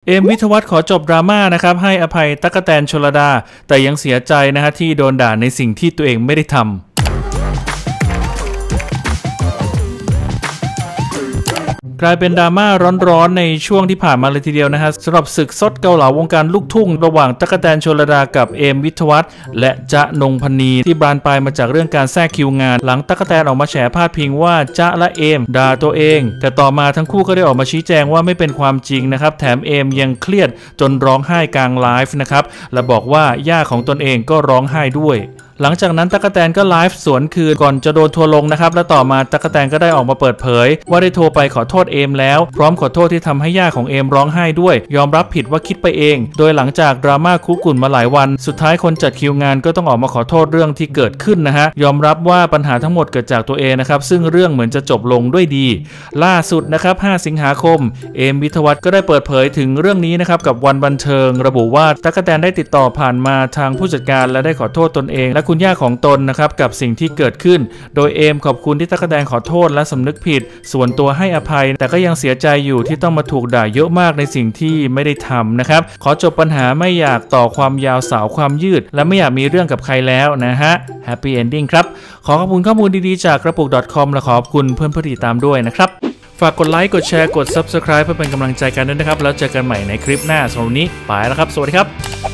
มวิทวัฒน์ขอจบดราม่านะครับให้อภัยตั๊กแตนชลดาแต่ยังเสียใจนะฮะที่โดนด่าในสิ่งที่ตัวเองไม่ได้ทำกลายเป็นดราม่าร้อนๆในช่วงที่ผ่านมาเลยทีเดียวนะฮะสำหรับศึกซดเกาเหลาวงการลูกทุ่งระหว่างตั๊กแตนชลดากับเอมวิทวัฒน์และจ๊ะนงพนีที่บานปลายมาจากเรื่องการแทรกคิวงานหลังตั๊กแตนออกมาแฉพาดพิงว่าจ๊ะและเอมด่าตัวเองแต่ต่อมาทั้งคู่ก็ได้ออกมาชี้แจงว่าไม่เป็นความจริงนะครับแถมเอมยังเครียดจนร้องไห้กลางไลฟ์นะครับและบอกว่าย่าของตนเองก็ร้องไห้ด้วยหลังจากนั้นตั๊กแตนก็ไลฟ์สวนคืนก่อนจะโดนทัวลงนะครับและต่อมาตั๊กแตนก็ได้ออกมาเปิดเผยว่าได้โทรไปขอโทษเอมแล้วพร้อมขอโทษที่ทำให้ย่าของเอมร้องไห้ด้วยยอมรับผิดว่าคิดไปเองโดยหลังจากดราม่าคุกรุ่นมาหลายวันสุดท้ายคนจัดคิวงานก็ต้องออกมาขอโทษเรื่องที่เกิดขึ้นนะฮะยอมรับว่าปัญหาทั้งหมดเกิดจากตัวเองนะครับซึ่งเรื่องเหมือนจะจบลงด้วยดีล่าสุดนะครับ5 สิงหาคมเอมวิทวัฒน์ก็ได้เปิดเผยถึงเรื่องนี้นะครับกับวันบันเทิงระบุว่าตั๊กแตนได้ติดต่อผ่านมาทางผู้จัดการและได้ขอโทษตนเองและคุณย่าของตนนะครับกับสิ่งที่เกิดขึ้นโดยเอมขอบคุณที่ตั๊กแตนขอโทษและสำนึกผิดส่วนตัวให้อภัยแต่ก็ยังเสียใจอยู่ที่ต้องมาถูกด่าเยอะมากในสิ่งที่ไม่ได้ทำนะครับขอจบปัญหาไม่อยากต่อความยาวสาวความยืดและไม่อยากมีเรื่องกับใครแล้วนะฮะ Happy Ending ครับขอขอบคุณข้อมูลดีๆจากกระปุก .com และขอบคุณเพื่อนผู้ติดตามด้วยนะครับฝากกดไลค์กดแชร์กด Subscribe เพื่อเป็นกำลังใจกันด้วยนะครับแล้วเจอกันใหม่ในคลิปหน้าสำหรับวันนี้ไปแล้วครับสวัสดีครับ